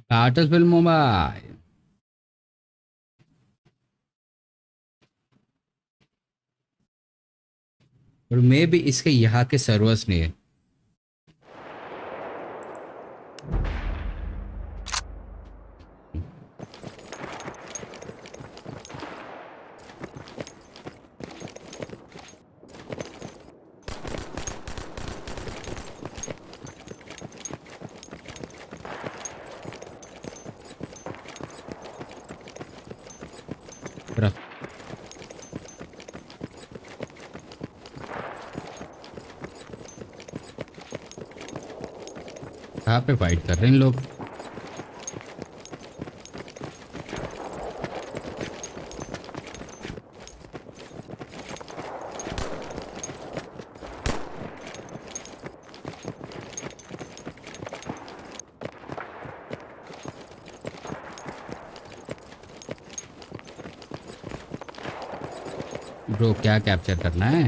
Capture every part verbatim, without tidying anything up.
टाटस film mobile. और मे भी इसके यहाँ के सर्वर्स नहीं है। कहाँ पे फाइट कर रहे हैं इन लोग? ब्रो क्या कैप्चर करना है?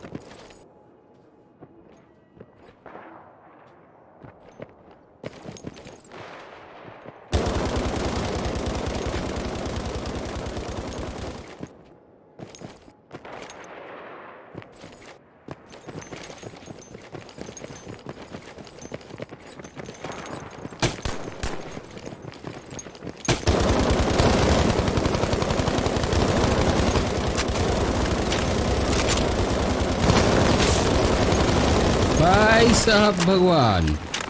भाई साहब भगवान,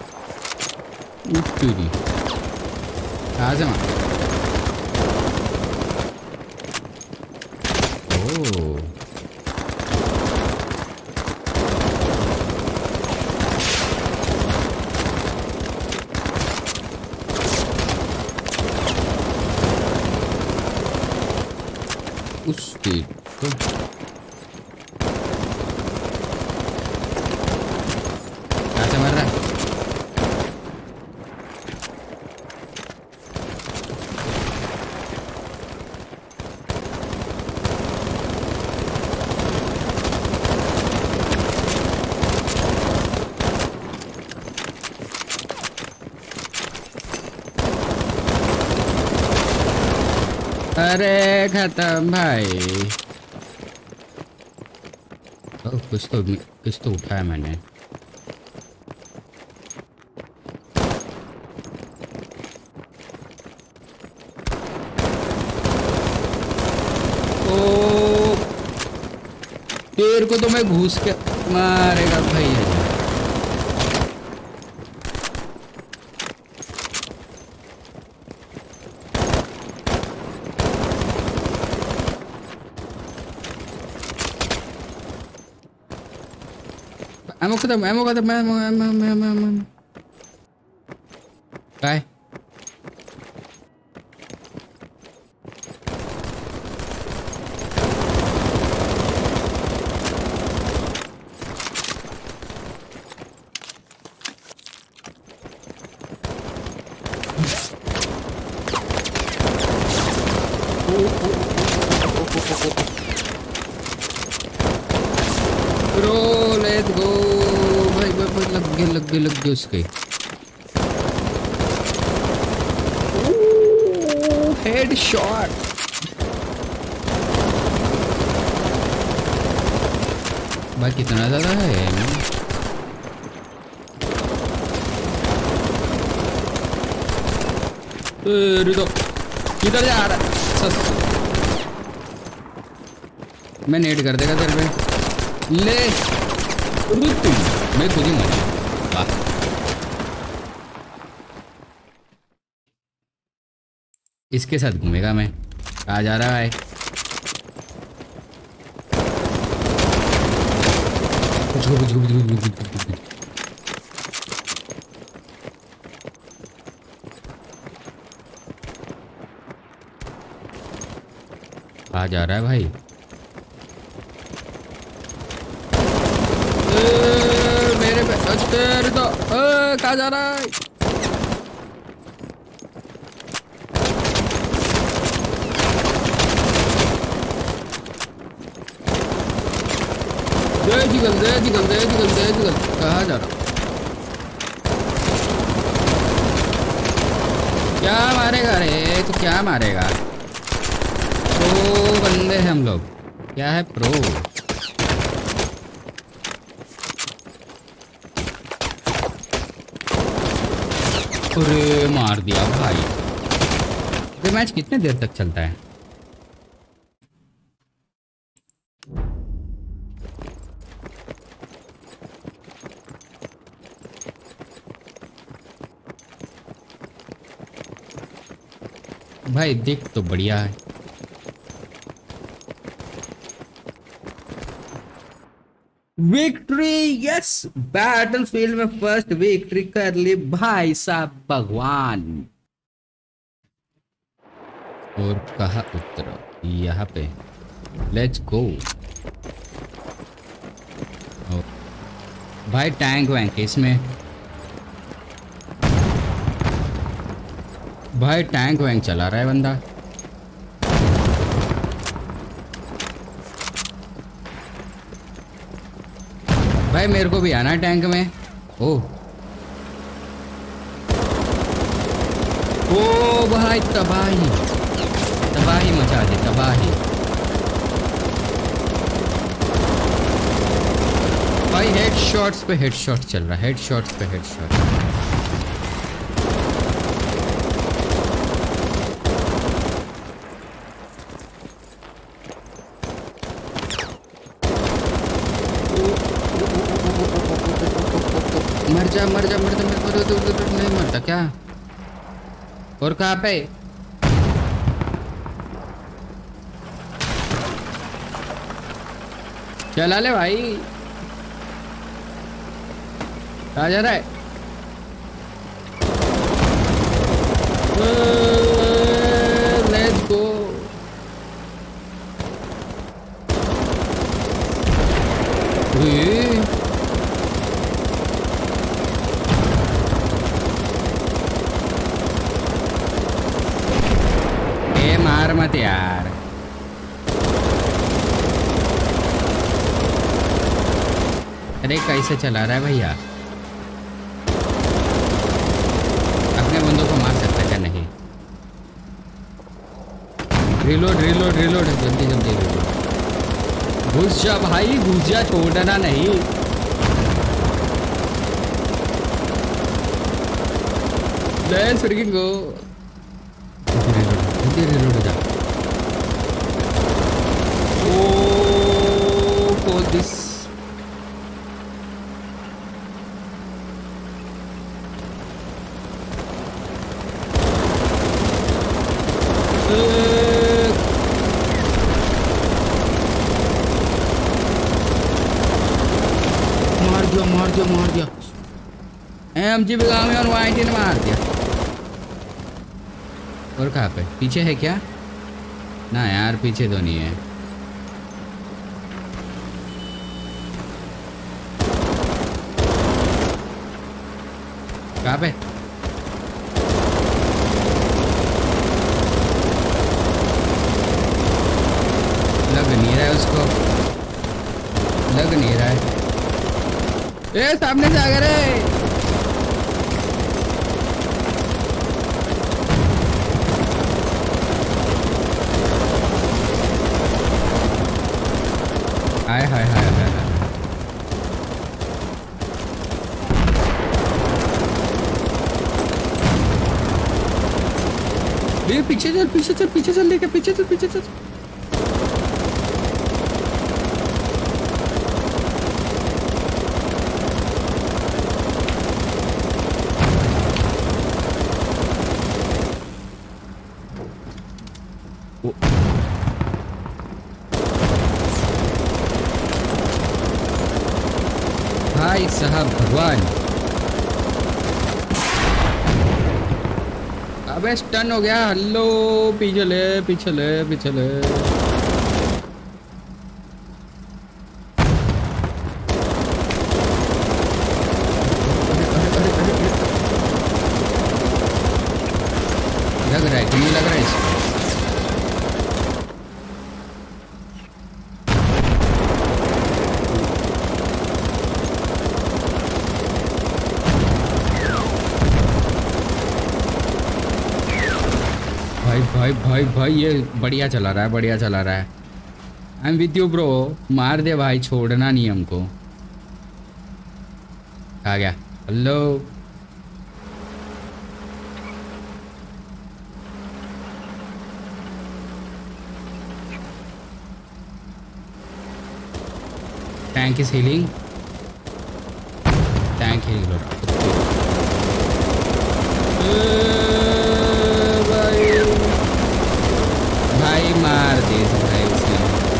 तेरी कहाँ से मार? ओह उस तेरी तो मर रहा है। अरे खत्म भाई। ओ, कुछ तो कुछ तो उठाया मैंने। तेरे को तो मैं घुस के मारेगा भाई। एमो खत्म, एमो खत्म, ammo ammo ammo ammo ammo काय ब्रो लेट्स गो भाई। भाई लग गए लग गए लग गए उसके। हेड शॉट भाई, कितना ज्यादा है। तो किधर जा रहा है? मैं नेट कर देगा तेरे पे। ले मैं खुद ही मर। वाह इसके साथ घूमेगा मैं। आ जा रहा है। आ जा रहा है भाई। मेरे पे तेरे तो कहाँ जा रहा है? दे जिगल दे जिगल दे जिगल दे जिगल। कहाँ जा रहा? क्या मारेगा रे तू, क्या मारेगा? प्रो बंदे हैं हम लोग। क्या है प्रो? अरे मार दिया भाई। ये मैच कितने देर तक चलता है? भाई देख तो बढ़िया है। विक्ट्री, यस, बैटलफील्ड में फर्स्ट विक्ट्री कर ली भाई साहब, भगवान। और कहा उतरो, यहाँ पे लेट्स गो। भाई टैंक वैंक इसमें, भाई टैंक वैंक चला रहा है बंदा। भाई मेरे को भी आना टैंक में। ओ ओ भाई तबाही तबाही मचा दी, तबाही। भाई हेड शॉट्स पे हेड शॉट चल रहा है, हेड शॉट्स पे हेड शॉट। मर जा मर जा मर जा मर जा, नहीं मरता क्या? और कहाँ पे? चला ले भाई, कहाँ जा रहा है? Let's go. ए मार मत यार। अरे कैसे चला रहा है भैया? अपने बंदों को मार सकता है क्या? नहीं। रिलोड रिलोड रिलोड, जल्दी जल्दी रिलोड। घुस जा भाई, घुस जा, छोड़ना नहीं। Let's freaking go. जल्दी रिलोड हो जा। ओ खोल दिस। मार दिया मार दिया मार दिया। एम जी बिगामी और वाइटी ने मार दिया। और कहाँ पे? पीछे है क्या? ना यार पीछे तो नहीं है। कहाँ पे? लग नहीं रहा है उसको, लग नहीं रहा है। ए सामने से आ गए रे। हाय हाय हाय हाय हाय। ये पीछे चल पीछे चल पीछे चल, लेके पीछे चल पीछे चल। भाई साहब भगवान। अबे स्टन हो गया। हेलो पीछे ले पीछे ले पीछे ले। लग रहा है कि नहीं लग रहा है इसको? भाई भाई भाई ये बढ़िया चला रहा है, बढ़िया चला रहा है। I am with you bro, मार दे भाई, छोड़ना नहीं हमको। आ गया। Hello tank is healing, tank healing हो रहा। भाई भाई मार दे भाई उसने,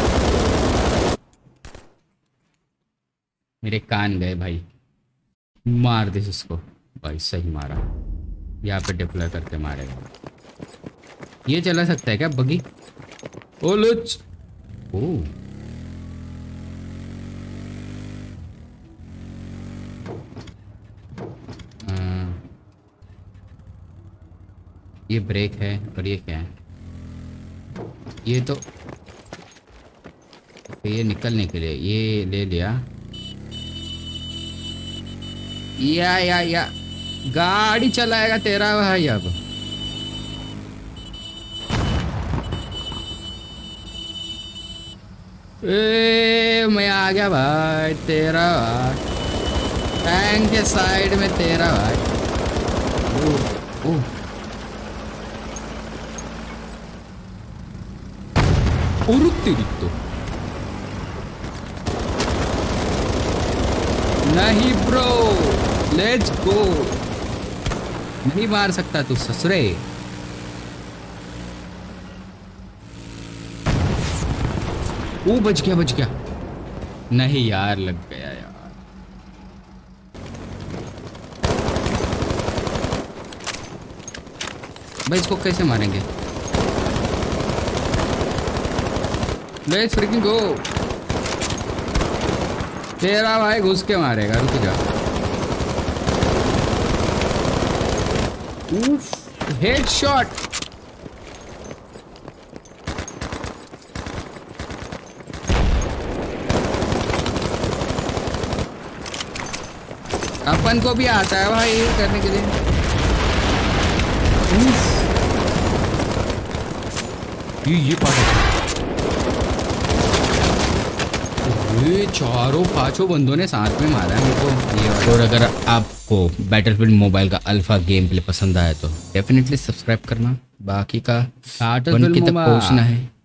मेरे कान गए भाई। मार दे उसको भाई, सही मारा। यहाँ पे डिप्लॉय करके मारेगा। ये चला सकता है क्या बगी? ओ लुच, ओ ये ब्रेक है और ये क्या है? ये तो ये निकलने के लिए ये ले लिया। या या या गाड़ी चलाएगा तेरा भाई अब। ए मैं आ गया भाई, तेरा भाई टैंक के साइड में तेरा भाई। ओह ओह और तेरी तो नहीं ब्रो, लेट्स गो। नहीं मार सकता तू ससुरे। ओ बच गया बच गया। नहीं यार लग गया यार। भाई इसको कैसे मारेंगे? Let's freaking go. तेरा भाई घुस के मारेगा, रुक जा। उफ हेडशॉट। अपन को भी आता है भाई करने के लिए। ये ये पाटा ये चारों पांचों बंदों ने साथ में मारा है मेरे को ये। और अगर आपको बैटलफील्ड मोबाइल का अल्फा गेम प्ले पसंद आया तो डेफिनेटली सब्सक्राइब करना। बाकी का बन के तक पहुंचना है।